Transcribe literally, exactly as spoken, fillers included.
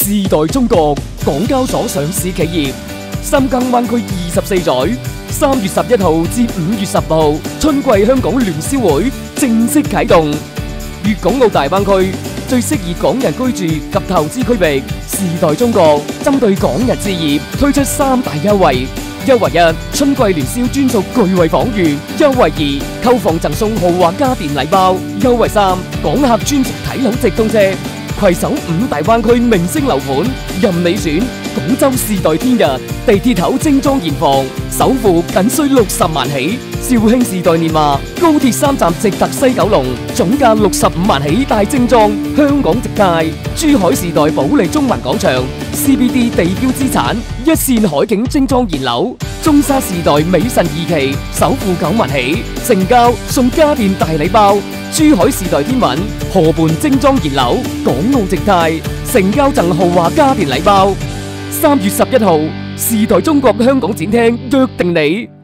時代中國港交所上市企業，深耕灣區二十四載。三月十一號至五月十號，春季香港聯銷會正式啟動。粵港澳大灣區最適宜港人居住及投資區域，時代中國針對港人置業推出三大優惠。優惠一，春季聯銷專屬巨惠房券；優惠二，購房贈送豪華家電禮包；優惠三，港客專程睇樓直通車。攜手五大灣區明星樓盤，任你選。廣州時代天日地鐵口精裝現房，首付僅需六十萬起；肇慶時代年華高鐵三站直達西九龍，總價六十五萬起大精裝。香港直泰珠海時代保利中環廣場 C B D 地標資產，一線海景精裝現樓。中沙時代美神二期首付九萬起，成交送家電大禮包。珠海時代天韻河畔精裝現樓，港澳直泰成交贈豪華家電禮包。三月十一號，時代中國香港展廳約定你。